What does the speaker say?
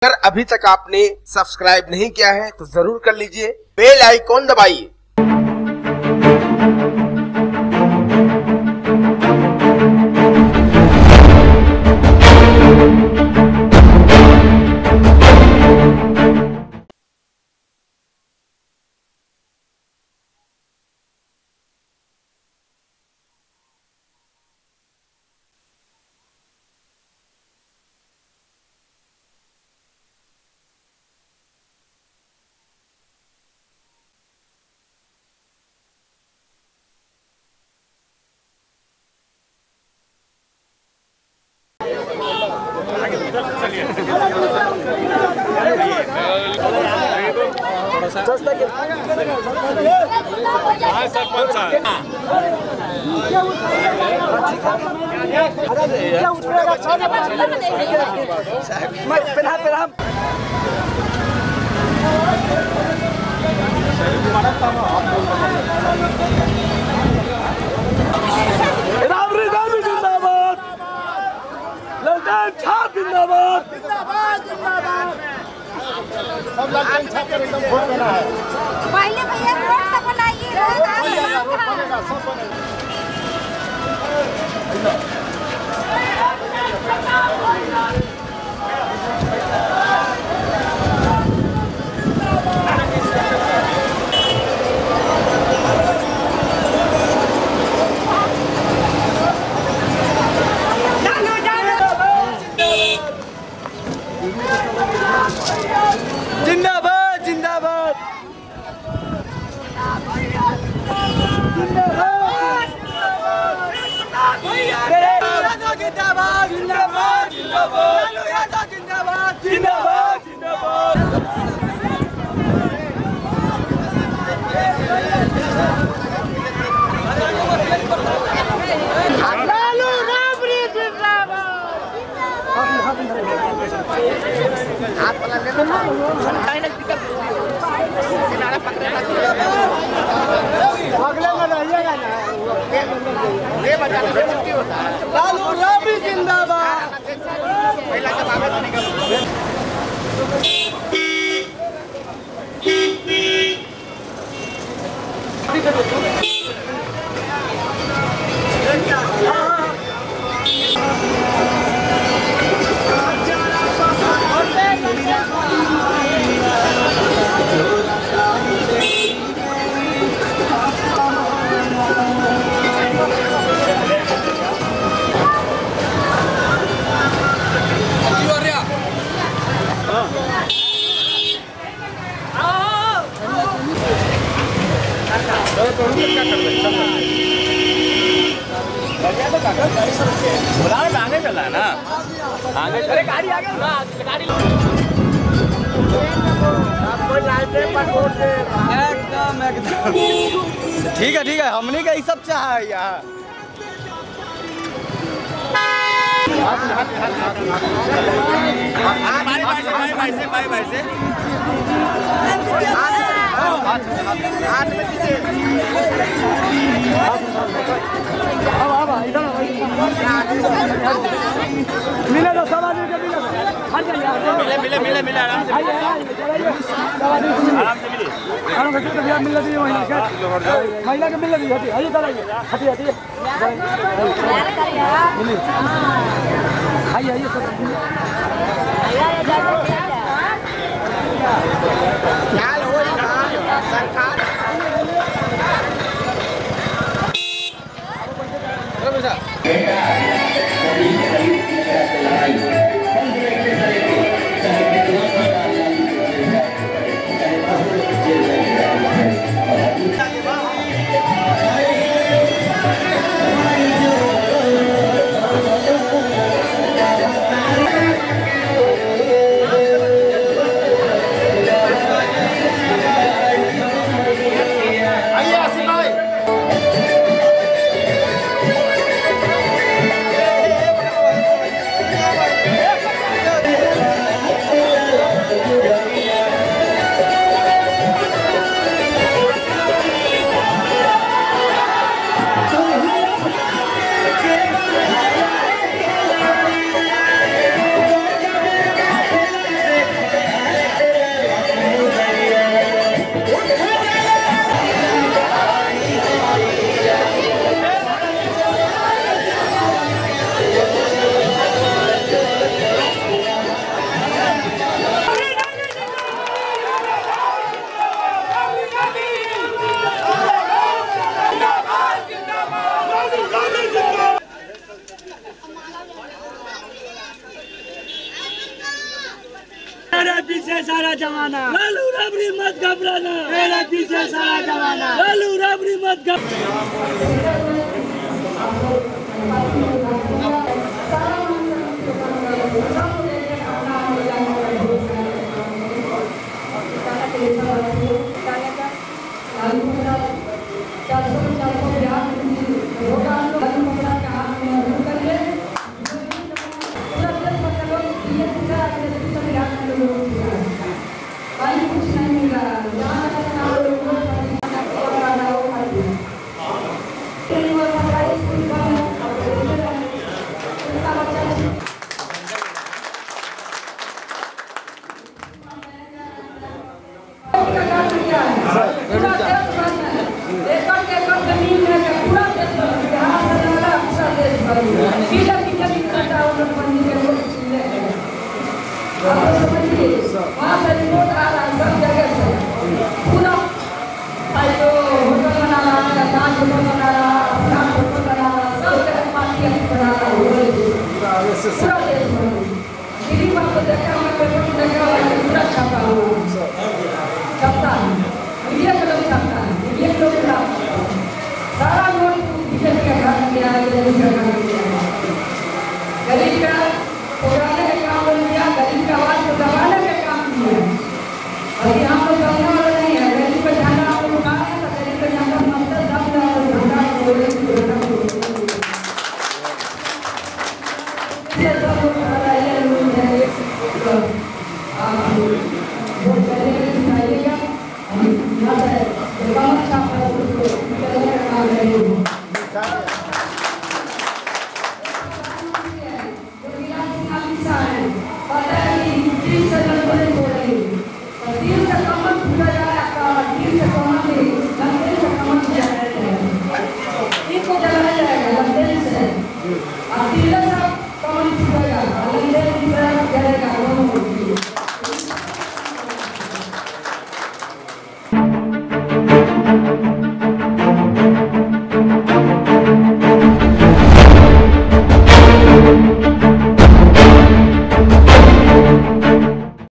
अगर अभी तक आपने सब्सक्राइब नहीं किया है तो जरूर कर लीजिए, बेल आइकॉन दबाइए। सब लड़के छाप कर एकदम वोट देना है। पहले भैया रोड तो बनाइए, रोड बनेगा, सब बनेगा। जिंदाबाद जिंदाबाद लालू राबड़ी जिंदाबाद। आगे चल रहा है ना, आगे अरे गाड़ी आ गई ना, गाड़ी एकदम एकदम ठीक है हमने का सब चाह है यहाँ। भाई से मिले तो सब आदमी के मिले मिले आराम से भैया मिल रही है महिला के मिल रही है। आइए हटी आइए सरकार मेरे पीछे सारा जमाना, लालू रबड़ी मत घबराना, मेरे पीछे सारा जमाना, लालू रबड़ी मत वहाँ से रिपोर्ट आ रहा है सब जगह से।